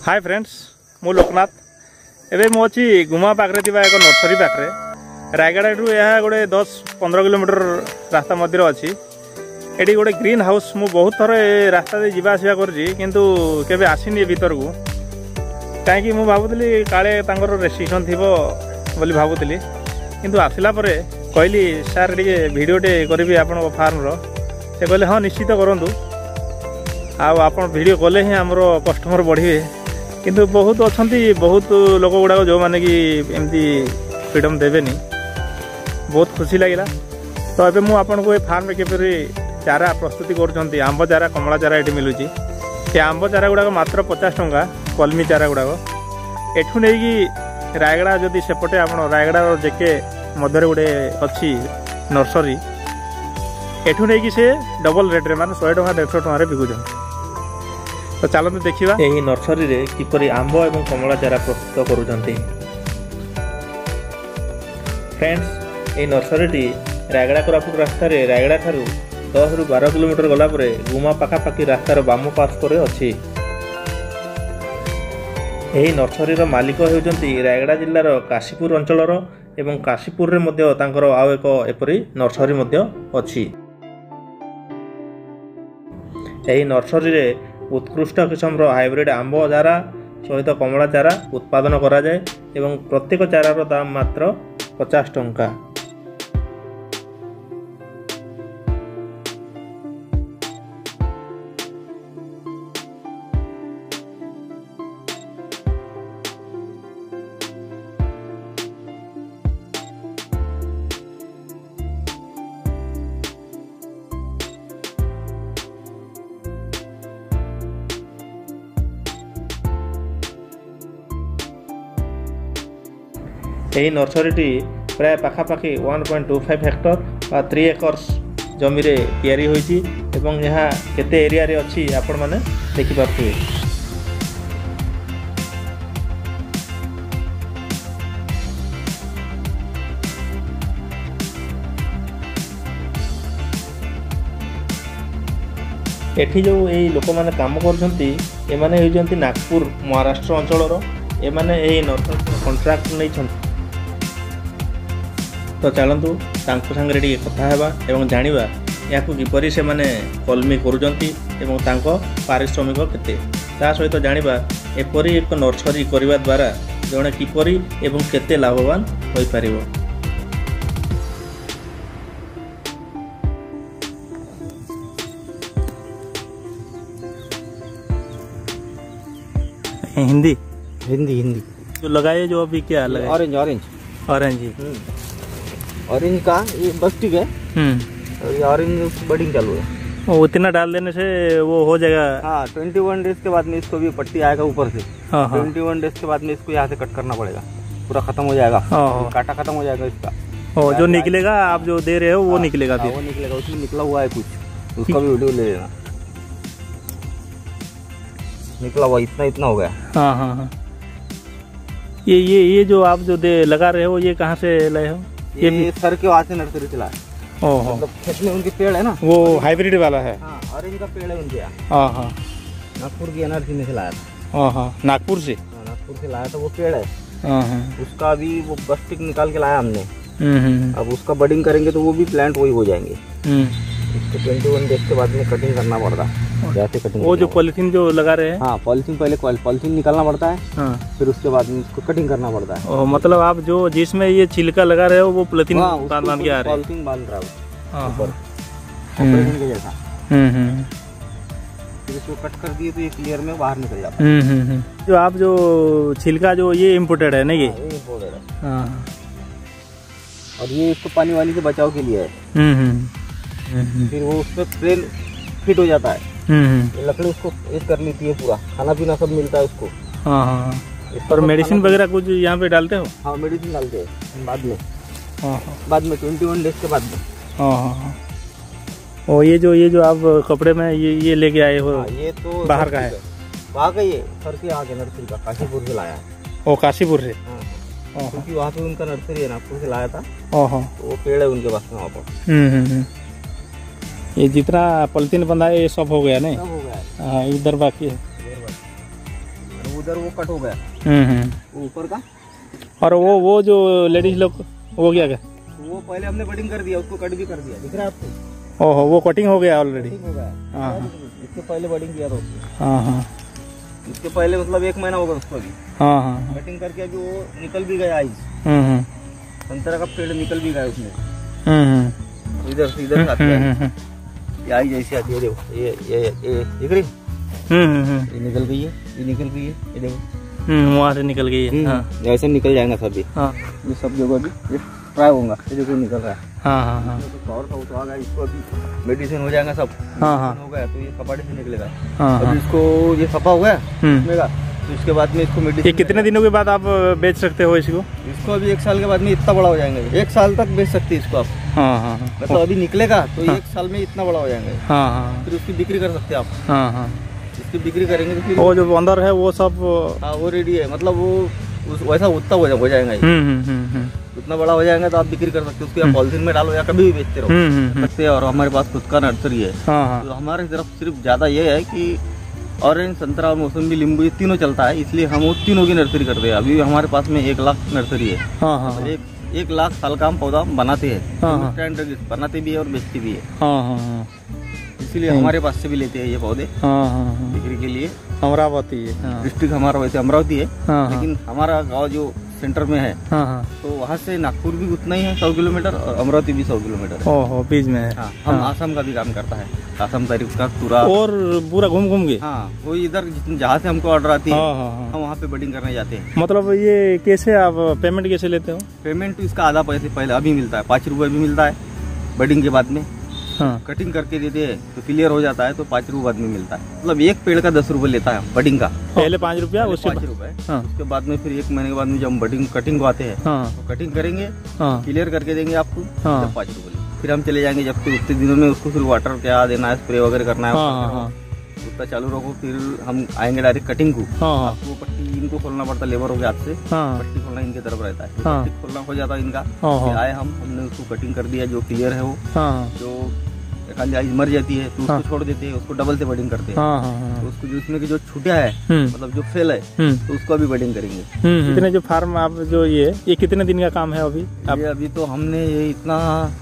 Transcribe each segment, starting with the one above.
Hi friends मु लोकनाथ एवं मुझे गुमा पाखे एक नर्सरी पाखे रायगड़ा यह गोटे 10-15 किलोमीटर रास्ता मध्य अच्छी ये गोटे ग्रीन हाउस मु बहुत थर रास्ता दे जावा आसा कर आसनी भीतर को कहीं मुझे भावुली काले रेस्ट्रिक्शन थी बोली भावुली किंतु आसला कहली सार टे भिडटे करी आप फार्म से कहले हाँ निश्चित करूँ आप वीडियो कले ही आमर कस्टमर बढ़े किंतु बहुत अच्छा बहुत लोक गुड़ाक जो मैंने कि एमती फ्रीडम देवेनि बहुत खुशी लगे। तो ये मुझे आपको ये फार्म केपरि चारा प्रस्तुति कर आंब चारा कमला चारा ये मिलूँ ये आंब चारा गुड़ाक मात्र 50 टंका कलमी चारा गुड़ाक एठू नहीं रायगड़ा जदि सेपटे आप रायगड़ा जेके मध्य गोटे अच्छी नर्सरी एठू नहीं से डबल रेट रे माने 100 टंका 150 टंका बिकुछन। तो चलते देखा यही नर्सरी रे किपरि आंब एवं कमला चारा प्रस्तुत करुछंती। फ्रेंड्स ये नर्सरी रायगड़ा कोरापुट रास्ता रे रायगड़ा ठारू 10-12 किलोमीटर गला परे गुमा पाखापाखि रास्तार बाम पार्श्वर अच्छी। यही नर्सरी मालिक होउछंती रायगड़ा जिल्लार काशीपुर अंचलर एवं काशीपुर रे मध्य तांकर आउ एक एपरी नर्सरी मध्य अच्छी। यही नर्सरी रे उत्कृष्ट किस्म हाइब्रिड आंब चारा सहित कमला चारा उत्पादन करा जाए एवं प्रत्येक चारार दाम मात्र 50 टंका। यही नर्सरी प्राय पाखापाखि 1.25 हेक्टर बा 3 एकर्स जमी रे तैयारी होईची एवं यहाँ केते एरिया रे अच्छी आपण माने देखि पारथि। एठी जो यही लोक माने काम करछंती ए माने होइजंती नागपुर महाराष्ट्र अंचलर ए माने यही नर्सरी कॉन्ट्रैक्ट नै छंती। तो चलतु सांगे टे कथा एवं जानिबा या किपरि से माने कलमी करुचंती एवं तांको पारिश्रमिक केते ता सहित जानिबा एपरि एक नर्सरी करिबा द्वारा जणे किपरि एवं केते लाभवान होई परिबो। हिंदी हिंदी हिंदी जो लगाए जो अभी क्या लगा ऑरेंज ऑरेंज ऑरेंज ऑरेंज का ये बस ठीक है। और ये ऑरेंज बडिंग चालू है वो इतना डाल देने से वो हो जाएगा। हाँ 21 डेज के बाद में इसको भी पट्टी आएगा ऊपर से। 21 डेज के बाद में इसको यहाँ से कट करना पड़ेगा पूरा खत्म हो जाएगा काटा खत्म हो जाएगा इसका। जो निकलेगा आप जो दे रहे हो वो निकलेगा फिर वो निकलेगा उसमें निकला हुआ है कुछ उसका भी वीडियो ले लेना। निकला हुआ इतना हो गया। हाँ हाँ हाँ ये जो आप जो दे लगा रहे हो ये कहाँ से लाए हो? ये सर के वहाँ से नर्सरी से लाए। मतलब खेत में उनके पेड़ है ना वो हाइब्रिड वाला है। हाँ ऑरेंज का पेड़ है उनके यहाँ। हाँ हाँ नागपुर की एनर्जी में से लाया था। हाँ हाँ नागपुर से लाया था वो पेड़ है। हाँ उसका अभी वो बस्टिक निकाल के लाया हमने। अब उसका बडिंग करेंगे तो वो भी प्लांट वही हो जाएंगे। इसको 21 डेज के बाद में कटिंग करना पड़ता है। जैसे कटिंग वो जो पॉलिथीन जो लगा रहे हैं। हाँ पॉलिथीन पहले पॉलिथीन निकालना पड़ता है। हाँ। फिर उसके बाद में इसको कटिंग करना पड़ता है। मतलब आप जो जिसमें ये छिलका लगा रहे हो वो पॉलिथीन बांध के आ रहे हैं। पॉलिथीन बांध रहा है ऊपर ऑपरेशन के जैसा। फिर इसको कट कर दिए तो ये क्लियर में बाहर निकल जाता है। जो आप जो छिलका जो ये इम्पोर्टेड है ना ये इम्पोर्टेड है। हाँ और ये इसको पानी वाली से बचाव के लिए है। फिर वो उसमें प्लेन फिट हो जाता है। ये लकड़ी उसको एक कर लेती है पूरा खाना पीना सब मिलता है उसको। हाँ हाँ और मेडिसिन वगैरह कुछ यहाँ पे डालते हो? हाँ मेडिसिन डालते हैं बाद में। बाद में 21 डेज के बाद में। हाँ हाँ और ये जो आप कपड़े में ये लेके आए हो ये तो बाहर का है? वहाँ का ये सर के यहाँ के नर्सरी का काशीपुर से लाया है। ओ काशीपुर से। क्योंकि वहाँ पे उनका नर्सरी है नागपुर से लाया था। तो वो पेड़ है उनके पास में वहाँ पर। ये जितना पॉलिथीन बंधा है ये सब हो गया नहीं? सब हो गया है। हाँ इधर बाकी है। उधर वो कट हो गया वो ऊपर का। और वो जो लेडीज लोग वो क्या वो पहले हमने बडिंग कर दिया, उसको कट भी कर दिया, दिख रहा है आपको? ओहो, वो कटिंग हो गया ऑलरेडी। हो गया। हाँ, इसके पहले बडिंग किया था उसको। हाँ, इसके पहले मतलब 1 महीना होगा उसको अभी। हाँ, कटिंग करके अभी वो निकल भी गया आइज, संतरा का पेड़ निकल भी गया उसमें। इधर से इधर आती है ये आई जैसी आती है, देखो ये दिख रही, ये निकल गई है, ये निकल गई है, ये देखो वहाँ से निकल गई है। हाँ, ऐसे निकल जाएगा सब भी। हाँ, ये सब जगह भी ये ट्राई होगा, ये देखो निकल रहा है। हाँ, हाँ, हाँ, और तो आ गया, इसको अभी मेडिसिन हो जाएगा सब। हाँ, हाँ, हो गया तो ये सपाटे से निकलेगा। हाँ, अभी इसको ये सफा हो गया निकलेगा, तो इसके बाद में इसको मेडिसिन। ये कितने दिनों के बाद आप बेच सकते हो इसको? इसको अभी 1 साल के बाद में इतना बड़ा हो जाएंगे, 1 साल तक बेच सकते हैं इसको आप। हाँ, हाँ, मतलब अभी निकलेगा तो 1 साल में इतना बड़ा हो जाएंगे। हाँ, हाँ, फिर उसकी बिक्री कर सकते हैं आप। हाँ, हाँ, इसकी बिक्री करेंगे तो फिर वो जो अंदर है वो सब, हाँ वो रेडी है, मतलब वो वैसा उतना हो जाएगा। उतना बड़ा हो जाएगा तो आप बिक्री कर सकते हो, उसको या पॉलिथीन में डालो या कभी भी बेचते रहो सकते हैं। और हमारे पास खुद का नर्सरी है। तो हमारे तरफ सिर्फ ज्यादा ये है कि ऑरेंज, संतरा और मौसमी, नींबू ये तीनों चलता है, इसलिए हम वो तीनों की नर्सरी करते हैं। अभी हमारे पास में 1 लाख नर्सरी है। हाँ, 1 लाख साल का हम पौधा बनाते हैं, बनाते भी है और बेचते भी है। इसीलिए हमारे पास से भी लेते हैं ये पौधे बिक्री के लिए। अमरावती डिस्ट्रिक्ट हमारा वैसे अमरावती है, लेकिन हमारा गांव जो सेंटर में है, तो वहाँ से नागपुर भी उतना ही है 100 किलोमीटर, और अमरावती भी 100 किलोमीटर है। ओहो, बीच में है। हाँ, हम आसाम का भी काम करता है, आसाम तारीफ का पूरा और पूरा घूम के। हाँ, वो इधर जहाँ से हमको ऑर्डर आती है हम वहाँ पे बडिंग करने जाते हैं। मतलब ये कैसे आप पेमेंट कैसे लेते हो? पेमेंट इसका आधा पैसे पहले अभी मिलता है, 5 रुपए भी मिलता है बडिंग के बाद में। हाँ, कटिंग करके देते हैं तो क्लियर हो जाता है तो 5 रुपए बाद में मिलता है। मतलब एक पेड़ का 10 रुपए लेता है बडिंग का, पहले 5 रुपया, उसके 5 रुपए। हाँ, उसके बाद में फिर 1 महीने के बाद में जब हम बडिंग कटिंग को आते हैं तो कटिंग करेंगे, क्लियर करके देंगे आपको, तब 5 रुपए। फिर हम चले जाएंगे, जब फिर उतने दिनों में उसको फिर वाटर क्या देना है, स्प्रे वगैरह करना है, उतना चालू रखो। फिर हम आएंगे डायरेक्ट कटिंग को। आपको पट्टी इनको खोलना पड़ता है, लेबर हो गया हाथ से, पट्टी खोलना इनके तरफ रहता है, पट्टी खोलना हो जाता है इनका। फिर आए हमने उसको कटिंग कर दिया, जो क्लियर है वो, जो खाली आइज मर जाती है तो उसको छोड़ देते हैं, उसको डबल से बडिंग करते हैं। तो उसको जो उसमें की जो छूटा है, मतलब जो फेल है, तो उसको अभी बडिंग करेंगे। कितने जो फार्म आप जो ये कितने दिन का काम है अभी? अभी तो हमने ये इतना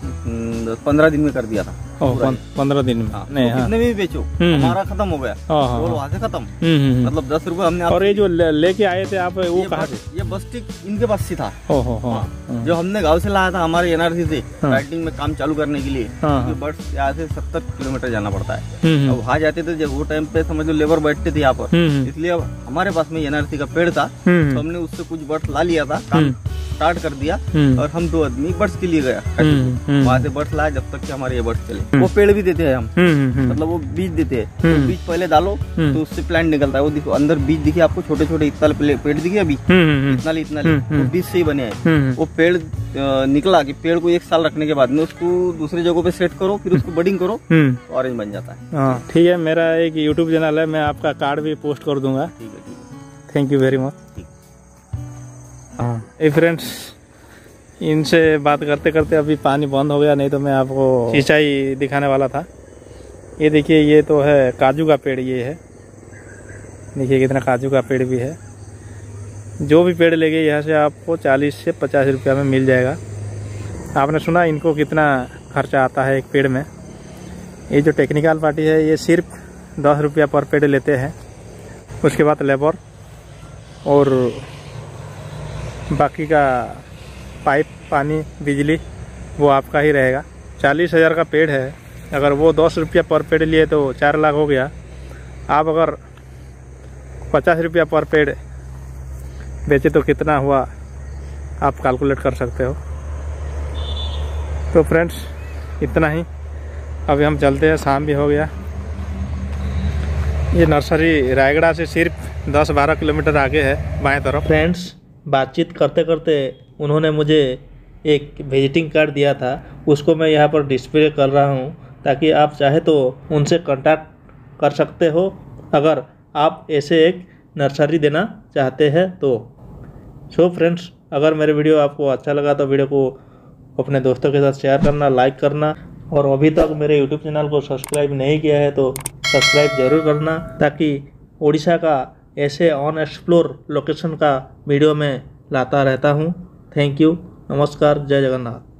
15 दिन में कर दिया था। 15 दिन में? नहीं, कितने भी बेचो, हमारा खत्म हो गया, वहाँ से खत्म। मतलब 10 रुपए हमने। और ये जो लेके आए थे आप, वो कहाँ से? ये बस्टिक इनके पास से था, जो हमने गाँव से लाया था हमारे NRC से राइटिंग में काम चालू करने के लिए। बर्ड्स यहाँ से 70 किलोमीटर जाना पड़ता है। अब वहाँ जाते थे जब वो टाइम पे, समझ लो लेबर बैठते थे यहाँ पर, इसलिए अब हमारे पास में NRC का पेड़ था, तो हमने उससे कुछ बर्ड्स ला लिया था, काम स्टार्ट कर दिया। और हम 2 आदमी बर्ड्स के लिए गया, वहाँ से बर्ड्स लाया, जब तक कि हमारे ये बर्ड्स चले। वो पेड़ भी देते हैं हम, मतलब वो बीज देते हैं, तो बीज पहले डालो तो उससे प्लांट निकलता है। वो देखो अंदर बीज दिखे आपको, छोटे छोटे इतना पेड़ दिखे अभी, इतना ली वो बीज से ही बने हैं। वो पेड़ निकला कि पेड़ को 1 साल रखने के बाद में उसको दूसरी जगह पे सेट करो, फिर उसको बडिंग करो, ऑरेंज बन जाता है। ठीक है, मेरा एक YouTube चैनल है, मैं आपका कार्ड भी पोस्ट कर दूंगा। ठीक है, थैंक यू वेरी मच। हाँ, ए फ्रेंड्स, इनसे बात करते करते अभी पानी बंद हो गया, नहीं तो मैं आपको सिंचाई दिखाने वाला था। ये देखिए, ये तो है काजू का पेड़, ये है, देखिए कितना काजू का पेड़ भी है। जो भी पेड़ लेंगे यहाँ से आपको 40 से 50 रुपया में मिल जाएगा। आपने सुना इनको कितना खर्चा आता है एक पेड़ में। ये जो टेक्निकल पार्टी है, ये सिर्फ 10 रुपया पर पेड़ लेते हैं, उसके बाद लेबर और बाकी का पाइप, पानी, बिजली वो आपका ही रहेगा। 40,000 का पेड़ है, अगर वो 10 रुपया पर पेड़ लिए तो 4 लाख हो गया। आप अगर 50 रुपया पर पेड़ बेचे तो कितना हुआ, आप कैलकुलेट कर सकते हो। तो फ्रेंड्स, इतना ही, अभी हम चलते हैं, शाम भी हो गया। ये नर्सरी रायगढ़ से सिर्फ 10-12 किलोमीटर आगे है, बाएं तरफ। फ्रेंड्स, बातचीत करते करते उन्होंने मुझे एक विजिटिंग कार्ड दिया था, उसको मैं यहाँ पर डिस्प्ले कर रहा हूँ, ताकि आप चाहे तो उनसे कांटेक्ट कर सकते हो, अगर आप ऐसे एक नर्सरी देना चाहते हैं तो। सो फ्रेंड्स, अगर मेरे वीडियो आपको अच्छा लगा तो वीडियो को अपने दोस्तों के साथ शेयर करना, लाइक करना, और अभी तक मेरे यूट्यूब चैनल को सब्सक्राइब नहीं किया है तो सब्सक्राइब ज़रूर करना, ताकि उड़ीसा का ऐसे ऑन एक्सप्लोर लोकेशन का वीडियो में लाता रहता हूँ। थैंक यू, नमस्कार, जय जगन्नाथ।